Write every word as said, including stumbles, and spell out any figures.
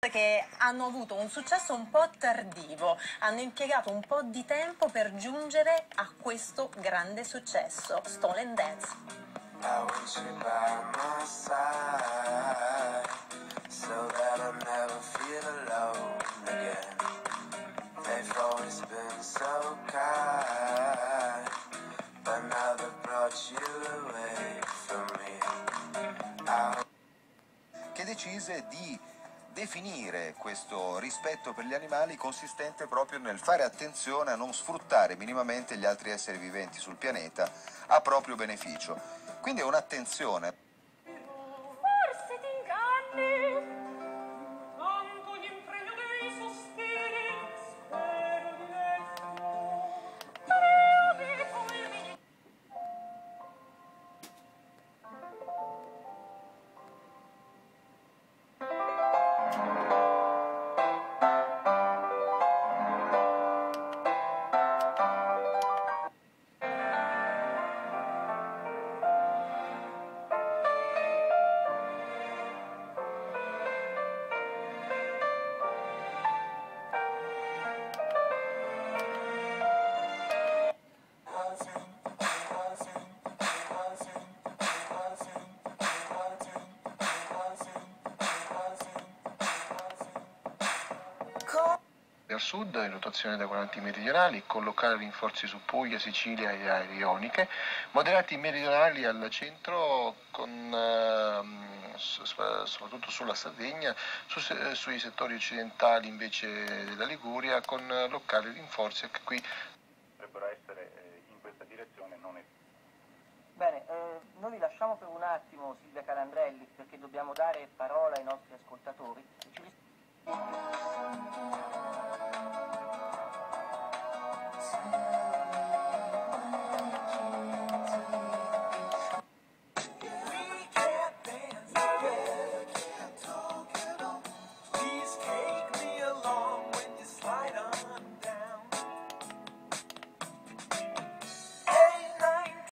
che hanno avuto un successo un po' tardivo, hanno impiegato un po' di tempo per giungere a questo grande successo, Stolen Dance. Che decise di definire questo rispetto per gli animali consistente proprio nel fare attenzione a non sfruttare minimamente gli altri esseri viventi sul pianeta a proprio beneficio. Quindi è un'attenzione. Forse ti inganni. Tanto gli impregno dei sospiri, spero di esserlo. Pareve fulmini. Al sud, in rotazione da quadranti meridionali, con locali rinforzi su Puglia, Sicilia e aree ioniche, moderati meridionali al centro, con, eh, soprattutto sulla Sardegna, su, sui settori occidentali invece della Liguria, con locali rinforzi anche qui. Potrebbero essere in questa direzione, non è. Bene, eh, noi vi lasciamo per un attimo Silvia Calandrelli perché dobbiamo dare parola ai nostri ascoltatori.